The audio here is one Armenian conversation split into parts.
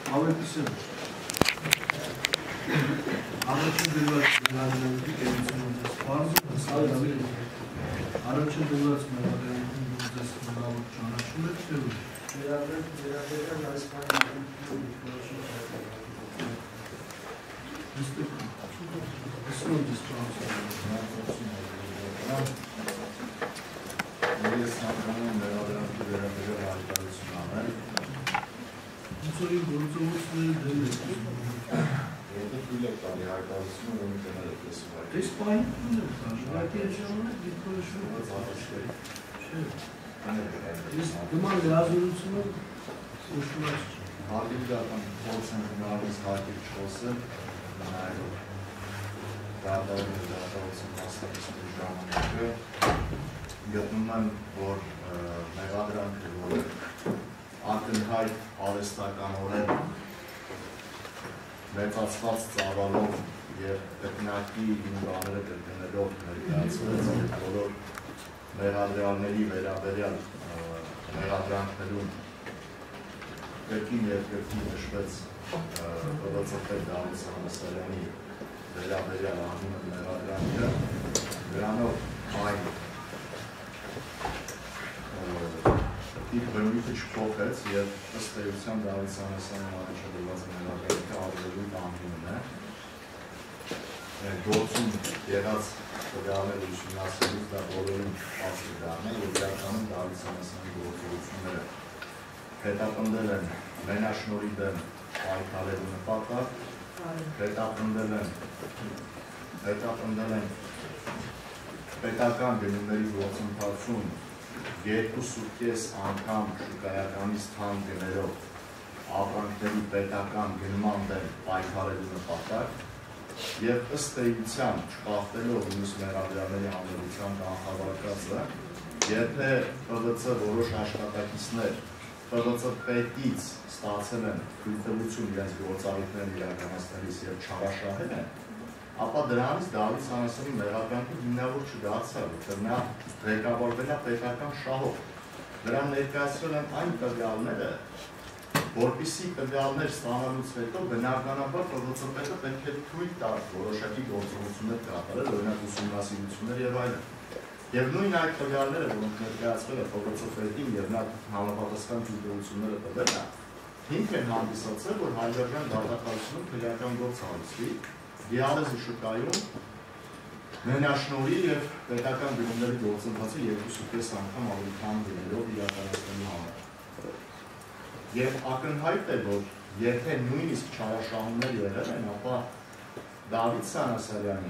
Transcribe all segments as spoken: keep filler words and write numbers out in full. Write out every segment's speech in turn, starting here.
Ավետիսեմ Առաջին դրված մեղադրանքի գերությունում ձեզ պարզում հսկալավի Առաջին դրված մեղադրանքում դուք ձեզ մնալով ճանաչում եք թե ոչ Վերաբերական այս բանը Նստեք Հսնում ձեզ պարզում Ես հանդրանում մեղադրանքի վերաբերյալ հայտարարություն անել Ուսորի գործողությունների դեմ եք Որտեղ թույլ եք տալի հայտարարությունը, որ մի տներ եք ես ուղարկել Այս պահին թույլ եք տալի, ուղղակի այս ժամանակ դիրքորոշում Բայց առաջների Չէ Ես նման լիազորությունը ուշված չէ Հարգելիական փորձ են հնարից հայտիկ չխոսել նայելով դատարանի դատարություն մասնակիցների ժամանակը գտնում եմ, որ մեղադրանքը, որ ակնհայտ արհեստականորեն մեծացված ծավալով և գտնակի բաները կրկնելով ներկայացվեց և բոլոր մեղադրյալների վերաբերյալ մեղադրանքներում կրկին և կրկին նշվեց ՊՎՑ Դավիթ Սանասարյանի վերաբերյալ անունը մեղադրանքը, դրանով այն իր բնույթը չփոխեց և ըստ էության Դավիթ Սանասարյանի առաջադրված մեղադրանքը ավելորդ անհիմն է։ Գործում եղած տվյալները ուսումնասիրելուց դա բոլորին հասցի դառնել, որ իրականում Դավիթ Սանասարյանի գործողությունները հետապնդել են մենաշնորհի դեմ պայքարելու նպատակ, հետապնդել են հետապնդել են պետական գնումների գործընթացում երկուսուկես անգամ շուկայականից թանկ գներով ապրանքների պետական գնման դեմ պայքարելու նպատակ և ըստ էության չխախտելով մյուս մեղադրյալների անվտանգության կանխավարկածը, եթե ՊՎՑ որոշ աշխատակիցներ ՊՎՑ պետից ստացել են թույլտվություն իրենց գործառույթներն իրականացնելիս և չարաշահել են, ապա դրանից Դավիթ Սանասարյանի մեղադրանքը հիմնավոր չդարձավ, որտեղ նա ղեկավարվել է պետական շահով։ Նրան ներկայացրել են այն տվյալները, որպեսզի տվյալներ ստանալուց հետո բնականաբար ՊՎՑ պետը պետք է թույլ տար որոշակի գործողություններ կատարել, օրինակ ուսումնասիրություններ և այլն։ Եվ նույն այդ տվյալները, որոնք ներկայացվել է ՊՎՑ պետին և նա համապատասխան թույլտվությունները տվել է, հիմք են հանդիսացել, որ Հայաստան դատախազությունում քրեական գործ հարուցվի Դիալեզի շուկայում մենաշնորհի և պետական գնումների գործընթացը երկուսուկես անգամ ավելի քան գներով իրականացնելու համար։ Եվ ակնհայտ է, որ եթե նույնիսկ չարաշահումներ եղել են, ապա Դավիթ Սանասարյանի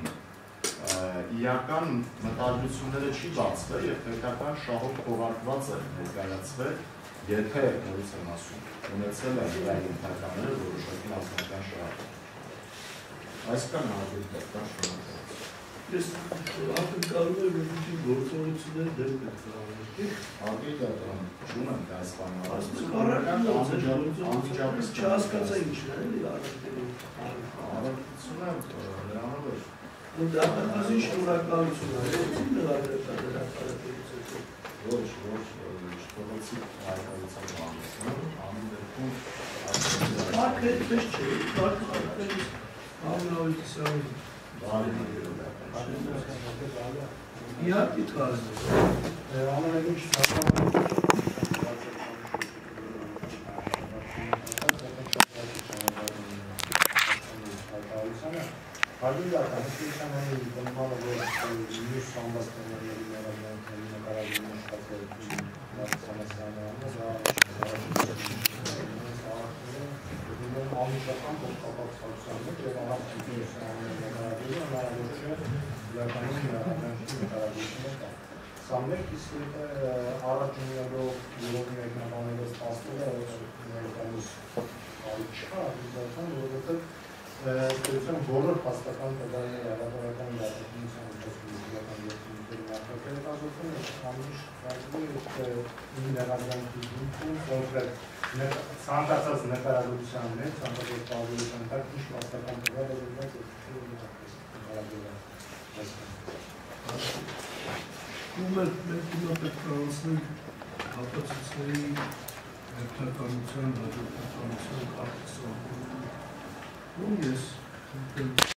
իրական մտադրությունները չի բացվել և պետական շահով քողարկված է ներկայացվել, եթե նորից եմ ասում, ունեցել է իր ենթականները որոշակի ազգական շահ։ Այսքան հաջորդ պետքան շնորհակալ։ Ես ակնկալում եմ, որ ինչ գործողություններ դեմ պետք է անենք։ Հարգելի դատարան, չունեմ այս բանը։ Անվիճապես չհասկացա ինչն է, էլի առարկելու։ Առարկությունը նրանով էր։ Որ դատախազին շնորհակալություն է, ո՞ց մեղադրական դրապարակելուց հետո։ Ոչ, ոչ, չթողեցի հայտարարության բանից, ամեն դեպքում Մարդը այդպես չէ, մարդը այդպես Ավետիսյանը բարի ներերով իհարկե կազմ ամենագին Հարգելիական, հստիության հանի բնմանը, որ մյուս ամբաստանների մեղադրանքների նկարագրում աշխատել Սանասարյանի անմիջական փոխկապակցության մեջ և առանց նկարագրումը հնարավոր չէ իրականում մեղադրանքի նկարագրությունը կա։ Սա մեկ, իսկ եթե առաջ ունենալով յուրովի մեկնաբանելով սպասվել է, ներկայիս կարիք չկա, որովհետև Ստորության բոլոր փաստական տվյալները հավաքական դատախազության ընթացքում իրական գործունեության նախագծել կազմում են ամիշ կարելի է մի մեղադրանքի դեպքում կոնկրետ ցանկացած նկարագրության մեջ ցանկացած տարբերության տակ ինչ փաստական տվյալ է դրված է Ումեր մենք հիմա պետք է անցնենք հատուցիչների հերթականության, հաջորդականության կարգսով ու ես